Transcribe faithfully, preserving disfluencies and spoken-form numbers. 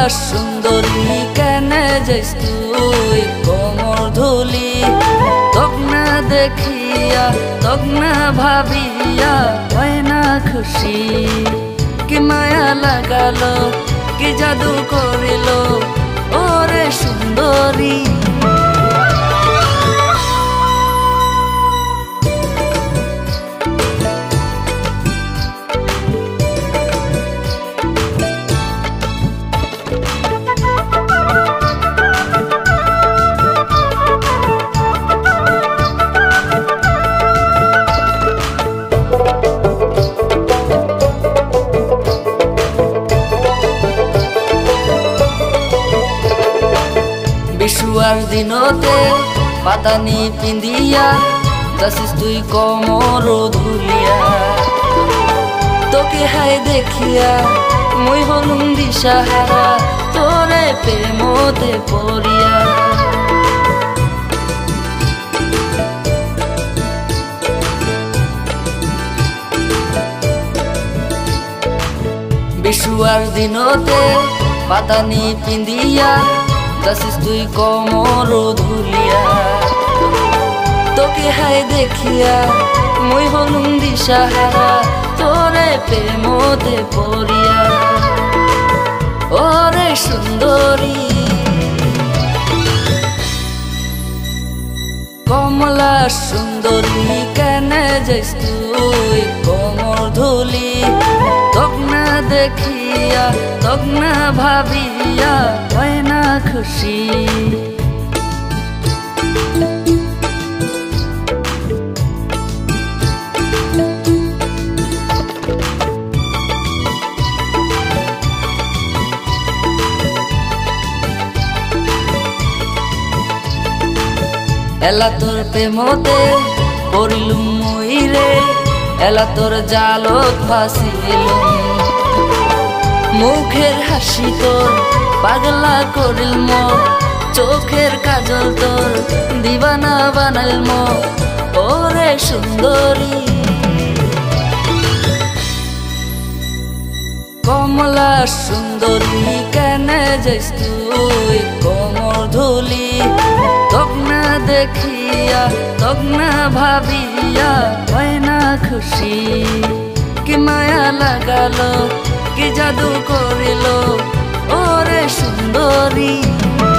सुंदरी केने जाइस तुई कोमर धुली तक ना देखिया तक ना भाबिया হয় না खुशी कि माया लागालो कि जादू करिलो ओरे सुंदरी বিশুয়ার দিনতে পাতানি পিন্দিয়া যাসিস তুই কোমর ধুলিয়া তোকে হাই দেখিয়া মুই হলুম দিশাহারা তোরে প্রেমতে পড়িয়া বিশুয়ার দিনতে পাতানি পিন্দিয়া যাসিস তুই কোমর ধুলিয়া তোকে হাই দেখিয়া মুই হলুম দিশাহারা তোরে প্রেমতে পড়িয়া ওরে সুন্দরী কমলা সুন্দরী কেনে যাইস তুই কোমর ধুলি তক না দেখিয়া তক না ভাবিয়া হয় না খুশি এলা তোর প্রেমতে পড়িলুম মুই রে এলা তোর জালত ফাঁসিলুম মুখের হাসি তোর পাগলা করিল মোর চোখের কাজল তোর দিবানা বানাইল মোর ওরে সুন্দরী কমলা সুন্দরী কেনে যাইস তুই কোমর ধুলি তক না দেখিয়া তক না ভাবিয়া হয় না খুশি कि माया लागालो कि जादू करिलो ओरे सुंदरी।